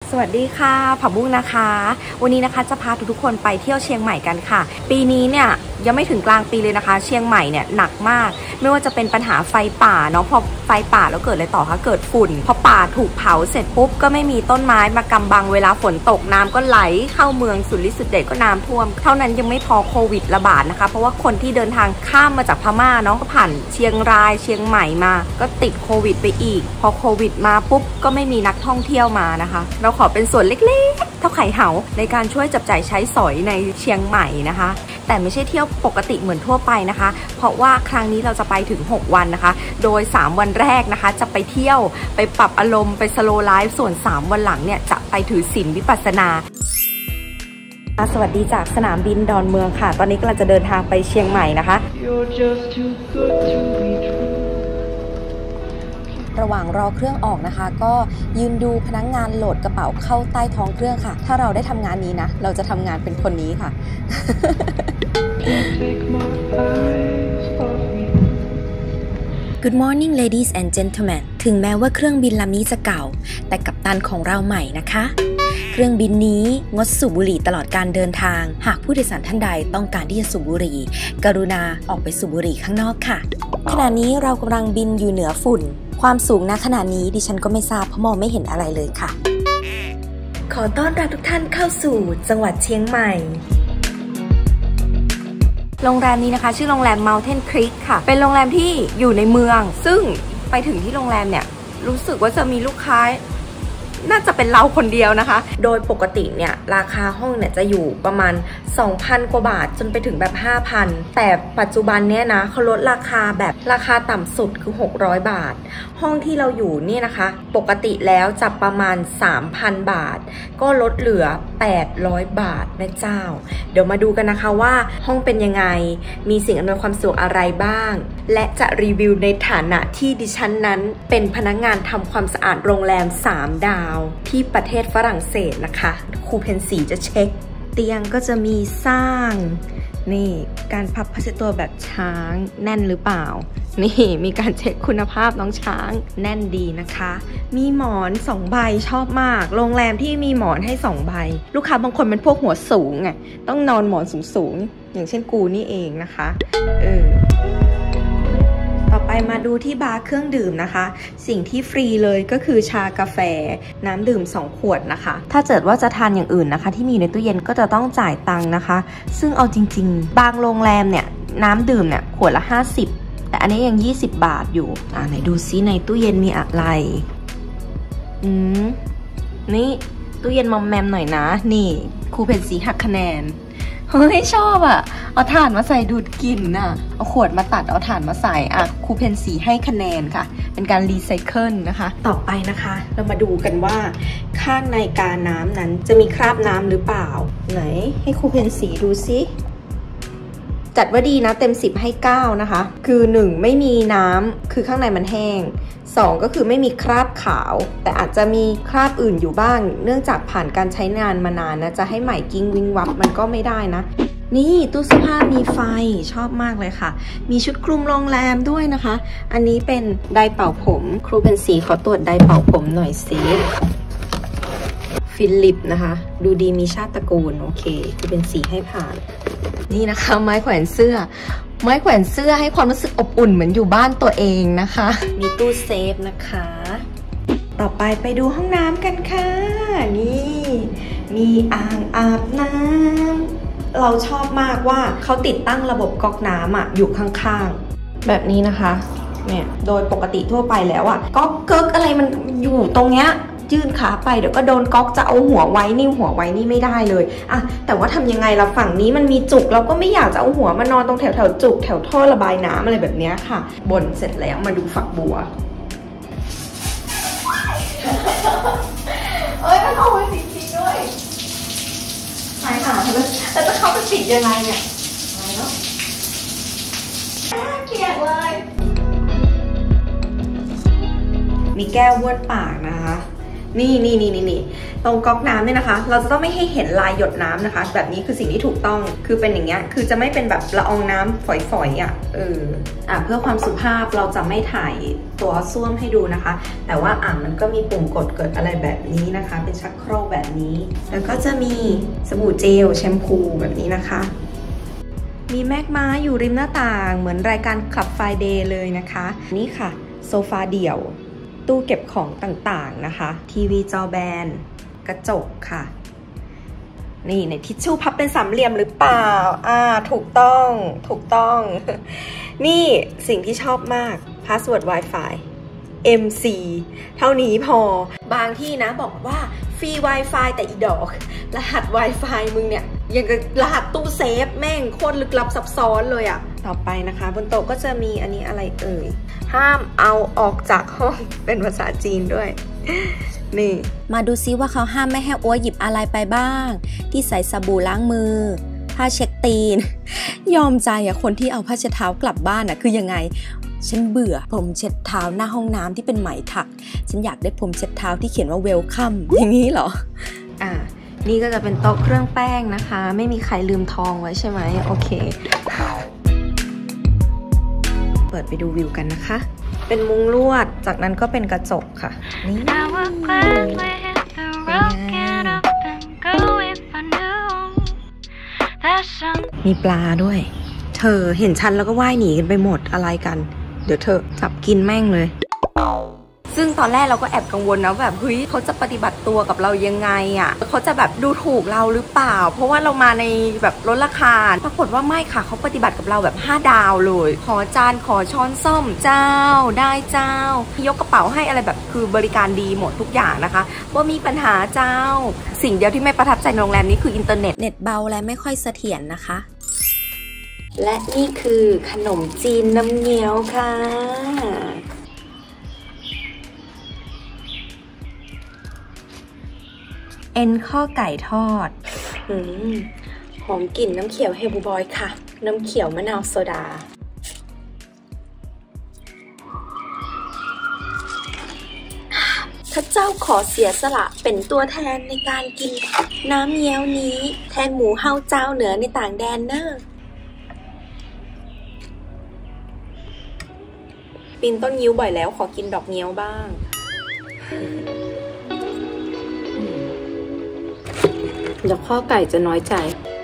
สวัสดีค่ะผักบุ้งนะคะวันนี้นะคะจะพาทุกคนไปเที่ยวเชียงใหม่กันค่ะปีนี้เนี่ยยังไม่ถึงกลางปีเลยนะคะเชียงใหม่เนี่ยหนักมากไม่ว่าจะเป็นปัญหาไฟป่าเนาะพอไฟป่าแล้วเกิดอะไรต่อคะเกิดฝุ่นพอป่าถูกเผาเสร็จปุ๊บก็ไม่มีต้นไม้มากำบังเวลาฝนตกน้ำก็ไหลเข้าเมืองสุดฤทธิ์สุดเด็ดก็น้ำท่วมเท่านั้นยังไม่พอโควิดระบาดนะคะเพราะว่าคนที่เดินทางข้ามมาจากพม่าเนาะก็ผ่านเชียงรายเชียงใหม่มาก็ติดโควิดไปอีกพอโควิดมาปุ๊บก็ไม่มีนักท่องเที่ยวมานะคะเราขอเป็นส่วนเล็กๆเท่าไข่เหาในการช่วยจับจ่ายใช้สอยในเชียงใหม่นะคะแต่ไม่ใช่เที่ยวปกติเหมือนทั่วไปนะคะเพราะว่าครั้งนี้เราจะไปถึง6วันนะคะโดย3วันแรกนะคะจะไปเที่ยวไปปรับอารมณ์ไปสโลว์ไลฟ์ส่วน3วันหลังเนี่ยจะไปถือศีลวิปัสสนาสวัสดีจากสนามบินดอนเมืองค่ะตอนนี้กำลังจะเดินทางไปเชียงใหม่นะคะระหว่างรอเครื่องออกนะคะก็ยืนดูพนักงานโหลดกระเป๋าเข้าใต้ท้องเครื่องค่ะถ้าเราได้ทำงานนี้นะเราจะทำงานเป็นคนนี้ค่ะ Good morning ladies and gentlemen ถึงแม้ว่าเครื่องบินลำนี้จะเก่าแต่กัปตันของเราใหม่นะคะเครื่องบินนี้งดสูบบุหรี่ตลอดการเดินทางหากผู้โดยสารท่านใดต้องการที่จะสูบบุหรี่กรุณาออกไปสูบบุหรี่ข้างนอกค่ะขณะนี้เรากำลังบินอยู่เหนือฝุ่นความสูงณขณะนี้ดิฉันก็ไม่ทราบเพราะมองไม่เห็นอะไรเลยค่ะขอต้อนรับทุกท่านเข้าสู่จังหวัดเชียงใหม่โรงแรมนี้นะคะชื่อโรงแรม Mountain Creek ค่ะเป็นโรงแรมที่อยู่ในเมืองซึ่งไปถึงที่โรงแรมเนี่ยรู้สึกว่าจะมีลูกค้าน่าจะเป็นเราคนเดียวนะคะโดยปกติเนี่ยราคาห้องเนี่ยจะอยู่ประมาณ 2,000 กว่าบาทจนไปถึงแบบ 5,000 แต่ปัจจุบันเนี่ยนะเขาลดราคาแบบราคาต่ำสุดคือ600 บาทห้องที่เราอยู่นี่นะคะปกติแล้วจะประมาณ 3,000 บาทก็ลดเหลือ800 บาทนะเจ้าเดี๋ยวมาดูกันนะคะว่าห้องเป็นยังไงมีสิ่งอำนวยความสะดวกอะไรบ้างและจะรีวิวในฐานะที่ดิฉันนั้นเป็นพนักงานทำความสะอาดโรงแรม3 ดาวที่ประเทศฝรั่งเศสนะคะครูเพนสีจะเช็คเตียงก็จะมีสร้างนี่การพับผ้าเช็ดตัวแบบช้างแน่นหรือเปล่านี่มีการเช็คคุณภาพน้องช้างแน่นดีนะคะมีหมอน2 ใบชอบมากโรงแรมที่มีหมอนให้2 ใบลูกค้าบางคนเป็นพวกหัวสูงไงต้องนอนหมอนสูงๆอย่างเช่นกูนี่เองนะคะต่อไปมาดูที่บาร์เครื่องดื่มนะคะสิ่งที่ฟรีเลยก็คือชากาแฟน้ำดื่ม2 ขวดนะคะถ้าเกิดว่าจะทานอย่างอื่นนะคะที่มีในตู้เย็นก็จะต้องจ่ายตังค์นะคะซึ่งเอาจริงๆบางโรงแรมเนี่ยน้ำดื่มเนี่ยขวดละ50แต่อันนี้ยัง20 บาทอยู่ไหนดูซิในตู้เย็นมีอะไรนี่ตู้เย็นมอมแมมหน่อยนะนี่ครูเพนสีหักคะแนนเฮ้ยชอบอ่ะเอาถ่านมาใส่ดูดกลิ่นน่ะเอาขวดมาตัดเอาถ่านมาใส่ครูเพนสีให้คะแนนค่ะเป็นการรีไซเคิลนะคะต่อไปนะคะเรามาดูกันว่าข้างในกาน้ำนั้นจะมีคราบน้ำหรือเปล่าไหนให้ครูเพนสีดูซิจัดว่าดีนะเต็ม10ให้9นะคะคือ1ไม่มีน้ำคือข้างในมันแห้ง2ก็คือไม่มีคราบขาวแต่อาจจะมีคราบอื่นอยู่บ้างเนื่องจากผ่านการใช้งานมานานนะจะให้ใหม่กิ้งวิงวับมันก็ไม่ได้นะนี่ตู้เสื้อผ้ามีไฟชอบมากเลยค่ะมีชุดคลุมโรงแรมด้วยนะคะอันนี้เป็นไดร์เป่าผมครูเพนสีขอตรวจไดร์เป่าผมหน่อยสิฟิลิปนะคะดูดีมีชาติตระกูลโอเคครูเพนสีให้ผ่านนี่นะคะไม้แขวนเสื้อให้ความรู้สึกอบอุ่นเหมือนอยู่บ้านตัวเองนะคะมีตู้เซฟนะคะต่อไปดูห้องน้ำกันค่ะนี่มีอ่างอาบน้ำเราชอบมากว่าเขาติดตั้งระบบก๊อกน้ำอยู่ข้างๆแบบนี้นะคะเนี่ยโดยปกติทั่วไปแล้วก๊อกเกิกอะไรมันอยู่ตรงเนี้ยยื่นขาไปเดี๋ยวก็โดนก๊อกจะเอาหัวไว้นี่ไม่ได้เลยแต่ว่าทำยังไงล่ะฝั่งนี้มันมีจุกเราก็ไม่อยากจะเอาหัวมานอนตรงแถวจุกแถวท่อระบายน้ำอะไรแบบนี้ค่ะบนเสร็จแล้วมาดูฝักบัวมันเข้าไปปิดจริงด้วยใช่ค่ะแล้วจะเข้าไปปิดยังไงเนี่ยอะไรเนาะเกลียดเลยมีแก้วบ้วนปากนะคะนี่ตรงก๊อกน้ำเนี่ยนะคะเราจะต้องไม่ให้เห็นลายหยดน้ำนะคะแบบนี้คือสิ่งที่ถูกต้องคือเป็นอย่างเงี้ยคือจะไม่เป็นแบบละอองน้ำฝอยๆเพื่อความสุภาพเราจะไม่ถ่ายตัวส้วมให้ดูนะคะแต่ว่ามันก็มีปุ่มกดเกิดอะไรแบบนี้นะคะเป็นชักโครกแบบนี้แล้วก็จะมีสบู่เจลแชมพูแบบนี้นะคะมีแม็กม้าอยู่ริมหน้าต่างเหมือนรายการคลับไฟเดย์เลยนะคะนี่ค่ะโซฟาเดี่ยวตู้เก็บของต่างๆนะคะทีวีจอแบนกระจกค่ะนี่ในทิชชู่พับเป็นสามเหลี่ยมหรือเปล่าถูกต้อง นี่สิ่งที่ชอบมาก Password Wi-Fi MC เท่านี้พอบางที่นะบอกว่าฟรี Wi-Fi แต่อีดอกรหัส Wi-Fi มึงเนี่ยยังกับรหัสตู้เซฟแม่งโคตรลึกลับซับซ้อนเลยอะต่อไปนะคะบนโต๊ะก็จะมีอันนี้อะไรห้ามเอาออกจากห้องเป็นภาษาจีนด้วยนี่มาดูซิว่าเขาห้ามไม่ให้อ้วหยิบอะไรไปบ้างที่ใส่สบู่ล้างมือผ้าเช็ดตีนยอมใจคนที่เอาผ้าเช็ดเท้ากลับบ้านคือยังไงฉันเบื่อพรมเช็ดเท้าหน้าห้องน้ำที่เป็นไหมถักฉันอยากได้พรมเช็ดเท้าที่เขียนว่าเวลคัมอย่างนี้เหรอนี่ก็จะเป็นโต๊ะเครื่องแป้งนะคะไม่มีใครลืมทองไว้ใช่ไหมโอเคเปิดไปดูวิวกันนะคะเป็นมุ้งลวดจากนั้นก็เป็นกระจกค่ะนี่มีปลาด้วยเธอเห็นฉันแล้วก็ว่ายหนีกันไปหมดอะไรกันเดี๋ยวเธอจับกินแม่งเลยซึ่งตอนแรกเราก็แอบกังวลนะแบบเฮ้ยเขาจะปฏิบัติตัวกับเรายังไงเขาจะแบบดูถูกเราหรือเปล่าเพราะว่าเรามาในแบบลดราคาปรากฏว่าไม่ค่ะเขาปฏิบัติกับเราแบบ5 ดาวเลยขอจานขอช้อนส้อมเจ้าได้เจ้ายกกระเป๋าให้อะไรแบบคือบริการดีหมดทุกอย่างนะคะว่ามีปัญหาเจ้าสิ่งเดียวที่ไม่ประทับใจในโรงแรมนี้คืออินเทอร์เน็ตเบาและไม่ค่อยเสถียรนะคะและนี่คือขนมจีนน้ำเงี้ยวค่ะเอ็นข้อไก่ทอดหอมกลิ่นน้ำเขียวเฮลบูบอยค่ะน้ำเขียวมะนาวโซดาข้าเจ้าขอเสียสละเป็นตัวแทนในการกินน้ำเงี้ยวนี้แทนหมูเฮาเจ้าเหนือในต่างแดนเนอะปีนต้นงิ้วบ่อยแล้วขอกินดอกเงี้ยวบ้างเดี๋ยวข้อไก่จะน้อยใจ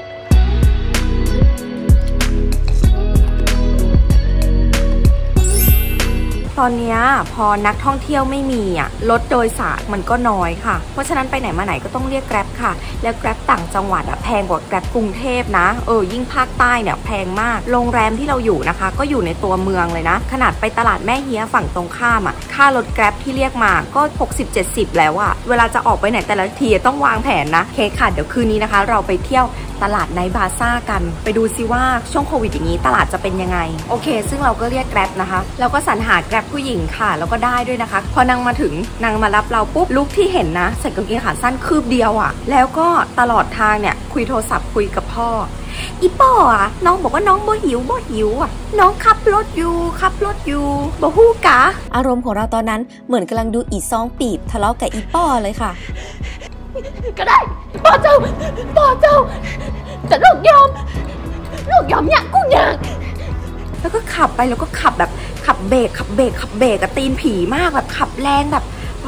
ตอนนี้พอนักท่องเที่ยวไม่มีรถโดยสารมันก็น้อยค่ะเพราะฉะนั้นไปไหนมาไหนก็ต้องเรียกแกร็บค่ะแล้วแกร็บต่างจังหวัดแพงกว่าแกร็บกรุงเทพนะยิ่งภาคใต้เนี่ยแพงมากโรงแรมที่เราอยู่นะคะก็อยู่ในตัวเมืองเลยนะขนาดไปตลาดแม่เฮียฝั่งตรงข้ามค่ารถแกร็บที่เรียกมาก็60-70แล้วเวลาจะออกไปไหนแต่ละทีต้องวางแผนนะเคค่ะเดี๋ยวคืนนี้นะคะเราไปเที่ยวตลาดไนท์บาซ่ากันไปดูซิว่าช่วงโควิดอย่างนี้ตลาดจะเป็นยังไงโอเคซึ่งเราก็เรียกแกร็บนะคะแล้วก็สรรหาแกร็บผู้หญิงค่ะแล้วก็ได้ด้วยนะคะพอนางมาถึงนางมารับเราปุ๊บลุคที่เห็นนะใส่กางเกงขาสั้นคืบเดียวแล้วก็ตลอดทางเนี่ยคุยโทรศัพท์คุยกับพ่ออีป้อน้องบอกว่าน้องบ่หิวน้องขับรถอยู่บ่ฮู้กะอารมณ์ของเราตอนนั้นเหมือนกำลังดูอีซองปีบทะเลาะกับอีป้อเลยค่ะก็ได้ป้อเจ้าแต่ลูกยอมเนี่ยกูอยากแล้วก็ขับไปแล้วก็ขับแบบขับเบรกตีนผีมากแบบขับแรงแบบ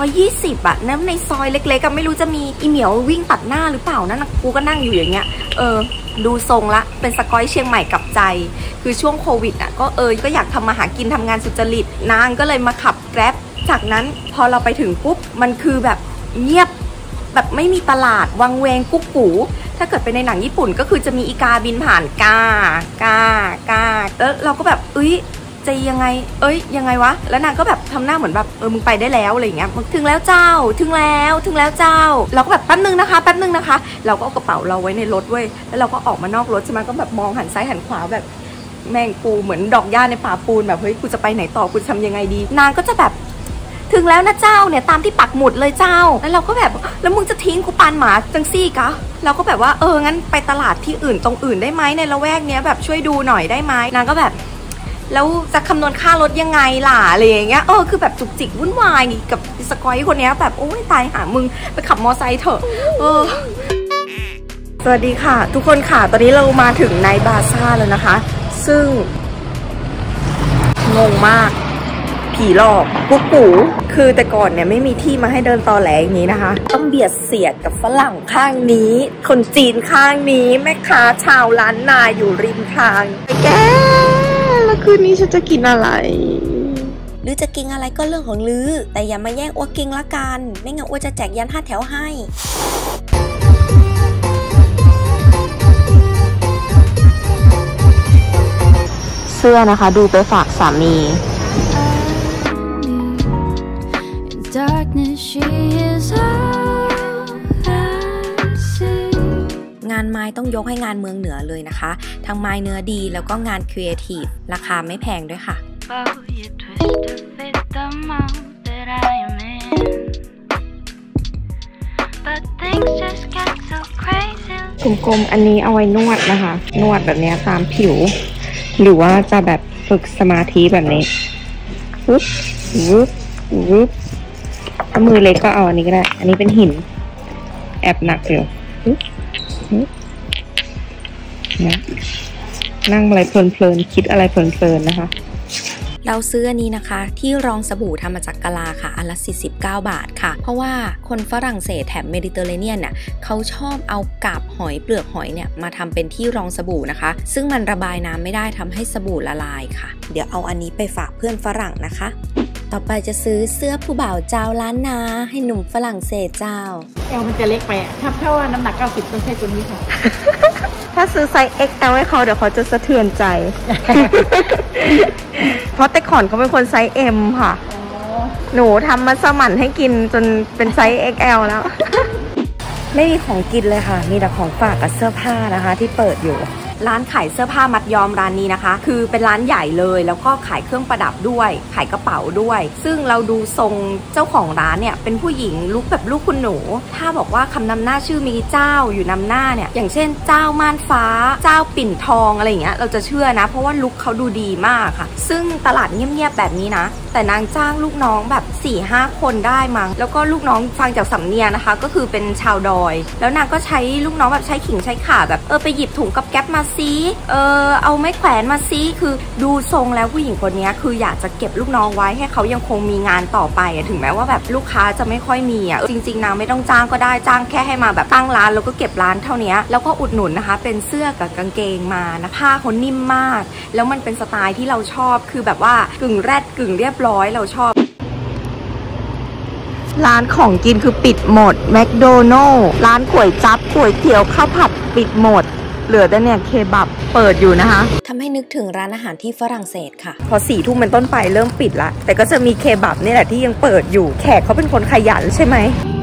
120น้ำในซอยเล็กๆไม่รู้จะมีอีเหมียววิ่งตัดหน้าหรือเปล่านั่นกูก็นั่งอยู่อย่างเงี้ยดูทรงละเป็นสกอยเชียงใหม่กับใจคือช่วงโควิดก็อยากทำมาหากินทำงานสุจริตนางก็เลยมาขับแกร็บจากนั้นพอเราไปถึงปุ๊บมันคือแบบเงียบแบบไม่มีตลาดวังเวงกุ๊กกูถ้าเกิดไปในหนังญี่ปุ่นก็คือจะมีอีกาบินผ่านกาแล้วเราก็แบบจะยังไงยังไงวะแล้วนางก็แบบทำหน้าเหมือนแบบมึงไปได้แล้วอะไรอย่างเงี้ยถึงแล้วเจ้าถึงแล้วเจ้าเราก็แบบแป๊บนึงนะคะเราก็เอากระเป๋าเราไว้ในรถเว้ยแล้วเราก็ออกมานอกรถใช่ไหมก็แบบมองหันซ้ายหันขวาแบบแม่งกูเหมือนดอกหญ้าในป่าปูนแบบเฮ้ยกูจะไปไหนต่อกูทำยังไงดีนางก็จะแบบถึงแล้วนะเจ้าเนี่ยตามที่ปักหมุดเลยเจ้าแล้วเราก็แบบแล้วมึงจะทิ้งกูปานหมาจังซี่กะเราก็แบบว่างั้นไปตลาดที่อื่นตรงอื่นได้ไหมในละแวกเนี้ยแบบช่วยดูหน่อยได้ไหมนางก็แบบแล้วจะคำนวณค่ารถยังไงล่ะอะไรอย่างเงี้ยคือแบบจุกจิกวุ่นวายกับสกอยคนนี้แบบโอ้ยตายหามึงไปขับมอไซค์เถอะสวัสดีค่ะทุกคนค่ะตอนนี้เรามาถึงในบาซ่าแล้วนะคะซึ่งงงมากผีหลอกกุ๊กกูคือแต่ก่อนเนี่ยไม่มีที่มาให้เดินตอแหลอย่างนี้นะคะต้องเบียดเสียดกับฝรั่งข้างนี้คนจีนข้างนี้แม่ค้าชาวล้านนาอยู่ริมทางแกแล้วคืนนี้ฉันจะกินอะไรหรือจะกินอะไรก็เรื่องของลือแต่อย่ามาแย่งอ้วกินละกันไม่งั้นอ้วจะแจกยัน5 แถวให้เสื้อนะคะดูไปฝากสามีงานไม้ต้องยกให้งานเมืองเหนือเลยนะคะทั้งไม้เนื้อดีแล้วก็งานครีเอทีฟราคาไม่แพงด้วยค่ะกลมๆอันนี้เอาไว้นวดนะคะนวดแบบนี้ตามผิวหรือว่าจะแบบฝึกสมาธิแบบนี้ปึ๊บปึ๊บปึ๊บถ้ามือเล็กก็เอาอันนี้ก็ได้อันนี้เป็นหินแอบหนักอยู่นั่งอะไรเพลินๆคิดอะไรเพลินๆนะคะเราซื้ออันนี้นะคะที่รองสบู่ทำมาจากกะลาค่ะอันละ49 บาทค่ะเพราะว่าคนฝรั่งเศสแถบเมดิเตอร์เรเนียนเนี่ยเขาชอบเอากาบหอยเปลือกหอยเนี่ยมาทำเป็นที่รองสบู่นะคะซึ่งมันระบายน้ำไม่ได้ทำให้สบู่ละลายค่ะเดี๋ยวเอาอันนี้ไปฝากเพื่อนฝรั่งนะคะต่อไปจะซื้อเสื้อผู้บ่าวเจ้าล้านนาให้หนุ่มฝรั่งเศสเจ้ามันจะเล็กไปถ้าว่าน้ำหนัก90ต้องใช้ตัวนี้ค่ะถ้าซื้อไซส์ XL ให้เขาเดี๋ยวเขาจะสะเทือนใจ เพราะแต่ก่อนเขาเป็นคนไซส์ M ค่ะหนูทำมัสมั่นให้กินจนเป็นไซส์ XL แล้ว ไม่มีของกินเลยค่ะมีแต่ของฝากกับเสื้อผ้านะคะที่เปิดอยู่ร้านขายเสื้อผ้ามัดย้อมร้านนี้นะคะคือเป็นร้านใหญ่เลยแล้วก็ขายเครื่องประดับด้วยขายกระเป๋าด้วยซึ่งเราดูทรงเจ้าของร้านเนี่ยเป็นผู้หญิงลุคแบบลูกคุณหนูถ้าบอกว่าคำนำหน้าชื่อมีเจ้าอยู่นำหน้าเนี่ยอย่างเช่นเจ้าม่านฟ้าเจ้าปิ่นทองอะไรอย่างเงี้ยเราจะเชื่อนะเพราะว่าลุคเขาดูดีมากค่ะซึ่งตลาดเงียบๆแบบนี้นะแต่นางจ้างลูกน้องแบบ 4-5 คนได้มั้งแล้วก็ลูกน้องฟังจากสำเนียงนะคะก็คือเป็นชาวดอยแล้วนางก็ใช้ลูกน้องแบบใช้ขิงใช้ข่าแบบไปหยิบถุงกับแก๊ปมาซิเอาไม้แขวนมาซิคือดูทรงแล้วผู้หญิงคนนี้คืออยากจะเก็บลูกน้องไว้ให้เขายังคงมีงานต่อไปถึงแม้ว่าแบบลูกค้าจะไม่ค่อยมีจริงๆนางไม่ต้องจ้างก็ได้จ้างแค่ให้มาแบบตั้งร้านแล้วก็เก็บร้านเท่านี้แล้วก็อุดหนุนนะคะเป็นเสื้อกับกางเกงมานะผ้าเขานิ่มมากแล้วมันเป็นสไตล์ที่เราชอบคือแบบว่ากึ่งแรดกึ่งเรียบร้อยเราชอบร้านของกินคือปิดหมดแมคโดนัลล์ร้านก๋วยจั๊บก๋วยเตี๋ยวข้าวผัดปิดหมดเหลือแต่เนี่ยเคบับเปิดอยู่นะคะทำให้นึกถึงร้านอาหารที่ฝรั่งเศสค่ะพอ4 ทุ่มเป็นต้นไปเริ่มปิดละแต่ก็จะมีเคบับนี่แหละที่ยังเปิดอยู่แขกเขาเป็นคนขยันใช่ไหม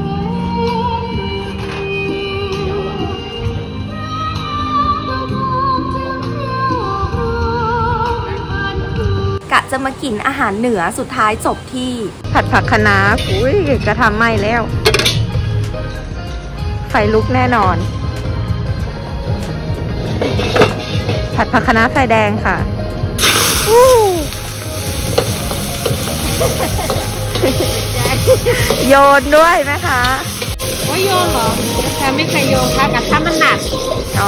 กะจะมากินอาหารเหนือสุดท้ายจบที่ผัดผักคะน้าอุ้ยกระทำไหม้แล้วไฟลุกแน่นอนผัดผักคะน้าไฟแดงค่ะโยนด้วยไหมคะว่าโยนเหรอแต่ไม่เคยโยนค่ะกับถ้ามันหนักอ๋อ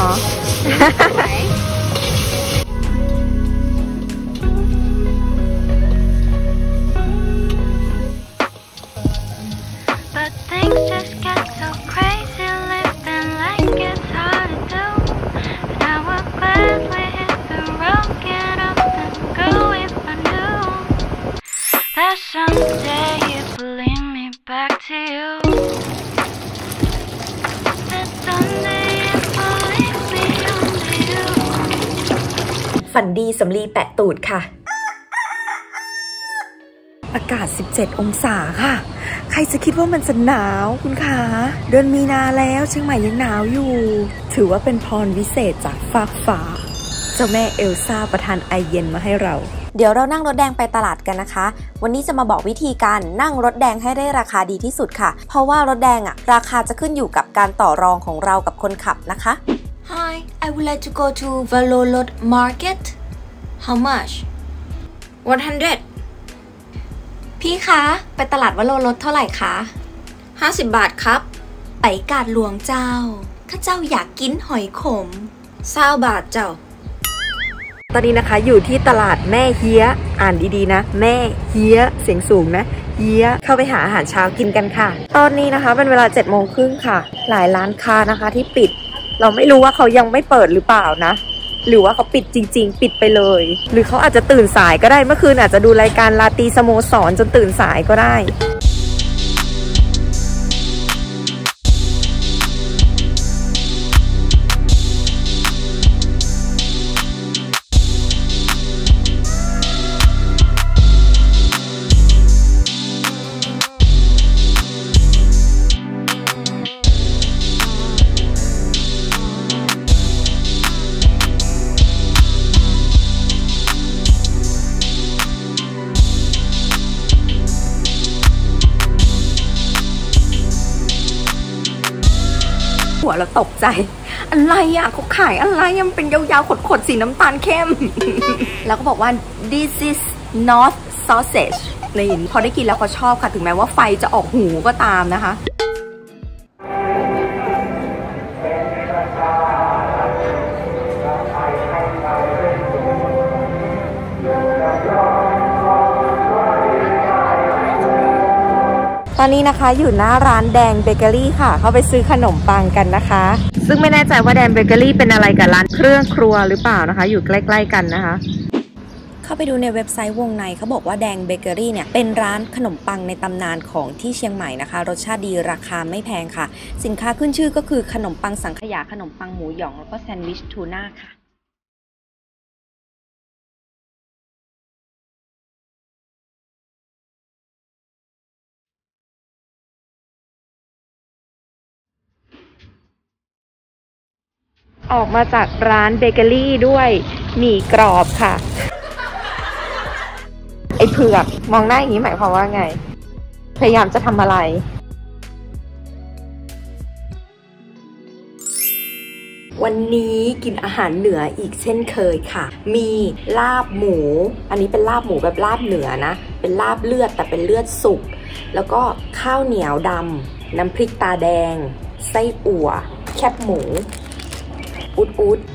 ฝันดีสำลีแปะตูดค่ะอากาศ17 องศาค่ะใครจะคิดว่ามันจะหนาวคุณคะเดือนมีนาแล้วเชียงใหม่ยังหนาวอยู่ถือว่าเป็นพรวิเศษจากฟากฟ้าเจ้าแม่เอลซ่าประทานไอเย็นมาให้เราเดี๋ยวเรานั่งรถแดงไปตลาดกันนะคะวันนี้จะมาบอกวิธีการนั่งรถแดงให้ได้ราคาดีที่สุดค่ะเพราะว่ารถแดงราคาจะขึ้นอยู่กับการต่อรองของเรากับคนขับนะคะ Hi, I would like to go to Valolot Market. How much? พี่คะไปตลาดวโรรสเท่าไหร่คะ50 บาทครับไปกาดหลวงเจ้าข้าเจ้าอยากกินหอยขม20 บาทเจ้าตอนนี้นะคะอยู่ที่ตลาดแม่เฮียอ่านดีๆนะแม่เฮียเสียงสูงนะเฮียเข้าไปหาอาหารเช้ากินกันค่ะตอนนี้นะคะเป็นเวลา7:30ค่ะหลายร้านค้านะคะที่ปิดเราไม่รู้ว่าเขายังไม่เปิดหรือเปล่านะหรือว่าเขาปิดจริงๆปิดไปเลยหรือเขาอาจจะตื่นสายก็ได้เมื่อคืนอาจจะดูรายการลาตีสโมสรจนตื่นสายก็ได้หัวเราตกใจอะไรอ่ะเขาขายอะไรมันเป็นยาวๆขดๆสีน้ำตาลเข้ม แล้วก็บอกว่า this is not sausage นี่พอได้กินแล้วเขาชอบค่ะถึงแม้ว่าไฟจะออกหูก็ตามนะคะตอนนี้นะคะอยู่หน้าร้านแดงเบเกอรี่ค่ะเข้าไปซื้อขนมปังกันนะคะซึ่งไม่แน่ใจว่าแดงเบเกอรี่เป็นอะไรกับร้านเครื่องครัวหรือเปล่านะคะอยู่ใกล้ๆกันนะคะเข้าไปดูในเว็บไซต์วงในเขาบอกว่าแดงเบเกอรี่เนี่ยเป็นร้านขนมปังในตำนานของที่เชียงใหม่นะคะรสชาติดีราคาไม่แพงค่ะสินค้าขึ้นชื่อก็คือขนมปังสังขยาขนมปังหมูหยองแล้วก็แซนด์วิชทูน่าค่ะออกมาจากร้านเบเกอรี่ด้วยหมี่กรอบค่ะไอ้เผือกมองหน้าอย่างนี้หมายความว่าไงพยายามจะทำอะไรวันนี้กินอาหารเหนืออีกเช่นเคยค่ะมีลาบหมูอันนี้เป็นลาบหมูแบบลาบเหนือนะเป็นลาบเลือดแต่เป็นเลือดสุกแล้วก็ข้าวเหนียวดำน้ำพริกตาแดงไส้อั่วแคบหมูอุด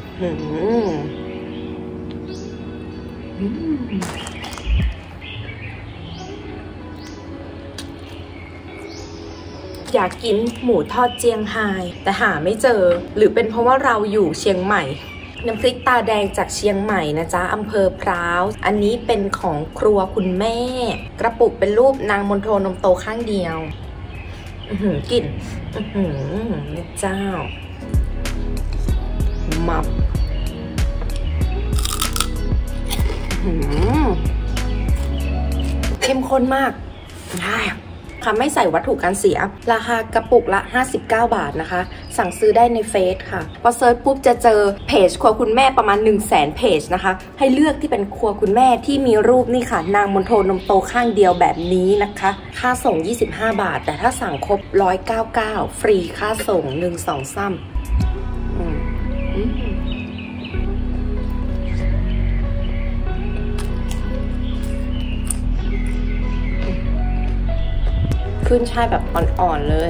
อยากกินหมูทอดเจียงไฮ้แต่หาไม่เจอหรือเป็นเพราะว่าเราอยู่เชียงใหม่น้ำพริกตาแดงจากเชียงใหม่นะจ๊ะอำเภอพร้าวอันนี้เป็นของครัวคุณแม่กระปุกเป็นรูปนางมณฑลนมโตข้างเดียวกลิ่นนี่เจ้ามับเข้มข้นมากค่ะไม่ใส่วัตถุกันเสียราคากระปุกละ59 บาทนะคะสั่งซื้อได้ในเฟซค่ะพอเซิร์ชปุ๊บจะเจอเพจครัวคุณแม่ประมาณ100,000 เพจนะคะให้เลือกที่เป็นครัวคุณแม่ที่มีรูปนี่ค่ะนางมณฑลนมโตข้างเดียวแบบนี้นะคะค่าส่ง25 บาทแต่ถ้าสั่งครบ199ฟรีค่าส่ง1 2 3ขึ้นช่ายแบบอ่อนๆเลย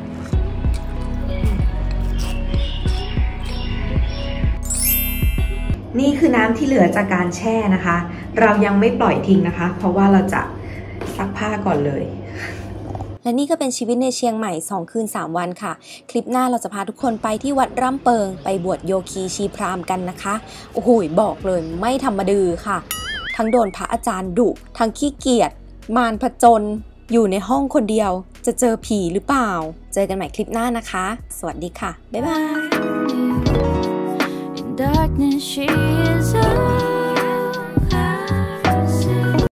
นี่คือน้ำที่เหลือจากการแช่นะคะเรายังไม่ปล่อยทิ้งนะคะเพราะว่าเราจะซักผ้าก่อนเลยและนี่ก็เป็นชีวิตในเชียงใหม่2 คืน 3 วันค่ะคลิปหน้าเราจะพาทุกคนไปที่วัดร่ำเปิงไปบวชโยคีชีพราหมณ์กันนะคะโอ้โหบอกเลยไม่ธรรมดาค่ะทั้งโดนพระอาจารย์ดุทั้งขี้เกียจมารผจญอยู่ในห้องคนเดียวจะเจอผีหรือเปล่าเจอกันใหม่คลิปหน้านะคะสวัสดีค่ะบ๊ายบาย